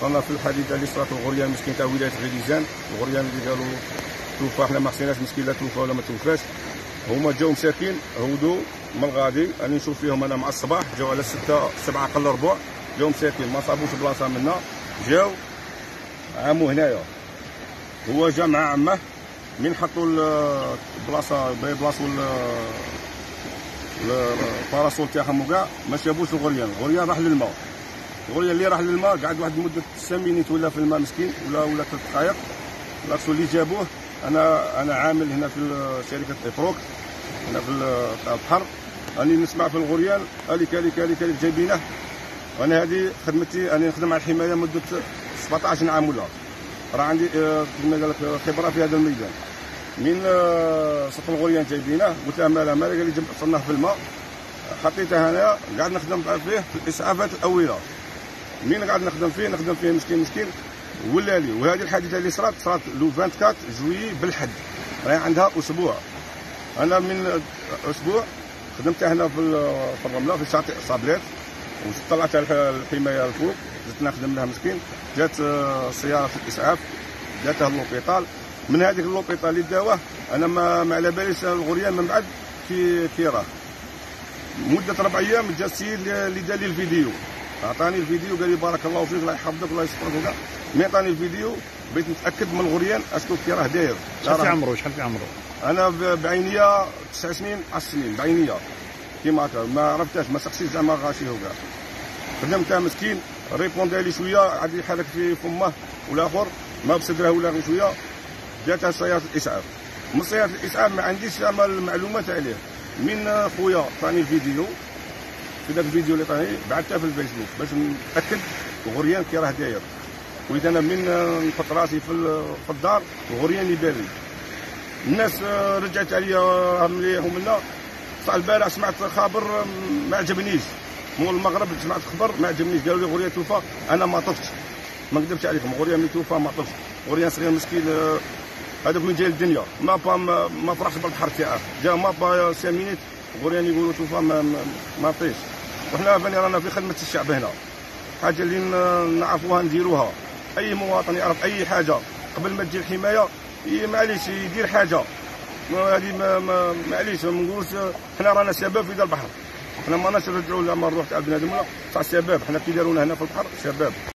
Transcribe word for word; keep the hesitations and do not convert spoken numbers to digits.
رانا في الحادثه اللي صارت الغريان مسكين تاع ولايه غليزان. الغريان اللي قالوا توفى، حنا ما حسيناش مسكين لا توفى ولا ما توفاش. هما جاو مساكين هودوا من الغادي، راني نشوف فيهم انا مع الصباح، جاو على ستة سبعة قل ربع، جاو مساكين ما صابوش بلاصه منا، جاو عاموا هنايا. هو جا مع عمه، من حطوا البلاصه بلاصه الباراسول تاعهم وكاع ما شافوش الغريان. الغريان راح للماء، الغريان اللي راح للماء قعد واحد المده تسع مينيت ولا في الماء مسكين، ولا ولا ثلاث دقائق. لاكسو اللي جابوه، انا انا عامل هنا في شركه افروك هنا في البحر، راني نسمع في الغريان الي كالي كالي كالي جايبينه. وانا هذه خدمتي، انا نخدم على الحمايه مده سبعطاش عام ولا راه عندي كما قال لك خبره في هذا الميدان. من صف الغريان جايبينه، قلت له مالا مالا، قال لي جبت صرناه في الماء، حطيته هنا قاعد نخدم فيه في الاسعافات الاولى. من قاعد نخدم فيه نخدم فيه مسكين مسكين ولا لي. وهذه الحادثه اللي صارت صارت لو أربعة وعشرين جويي بالحد، راهي عندها اسبوع. انا من اسبوع خدمت هنا في في الرمله في شاطئ صابلات، وطلعت الحمايه الفوق، زدت نخدم لها مسكين. جات سياره الاسعاف جاتها اللوبيطال، من هذيك اللوبيطال اللي داوه انا ما ما على باليش الغريان من بعد في في راه. مده ربع ايام جا السيد اللي دار لي الفيديو، عطاني الفيديو قال لي بارك الله فيك الله يحفظك الله يسترك وكاع. مي عطاني الفيديو بغيت نتاكد من الغريان اسكو كي راه داير. شحال في عمرو شحال في عمرو؟ انا بعينيا تسع سنين عشر سنين بعينيا كيما هكا، ما عرفتهاش ما سقسيت زعما غاشيه وكاع. خدمتها مسكين، ريبوندي لي شويه عاد يحرك في فمه والاخر ما بصدره ولا غير شويه. جاتها سياره الاسعاف، من سياره الاسعاف ما عنديش زعما المعلومات عليه. من خويا عطاني الفيديو، في ذاك الفيديو اللي عطاني بعثته في الفيسبوك باش نتاكد الغريان كي راه داير. واذا انا من نحط راسي في في الدار الغريان يبان لي. الناس رجعت عليا مليح ومنا. صح البارح سمعت خبر ما عجبنيش، مول المغرب سمعت خبر ما عجبنيش، قالوا لي غريان توفى، انا ما طفتش ما نكذبش عليكم. غريان ملي توفى ما طفتش، غريان صغير مسكين هذوك من جاي الدنيا ما با ما فرحش بالبحر تاعه، جا ما با سي مينيت غريان يقولوا توفى ما ما طيش. وحنا فاني رانا في خدمه الشعب هنا، حاجه اللي نعرفوها نديروها. اي مواطن يعرف اي حاجه قبل ما تجي الحمايه معليش يدير حاجه هذه، ما ما معليش ما نقولوش حنا رانا شباب في ذا البحر، حنا ما ناش نرجعوا لما نروح تاع بنادم ولا تاع الشباب، حنا كي دارونا هنا في البحر شباب.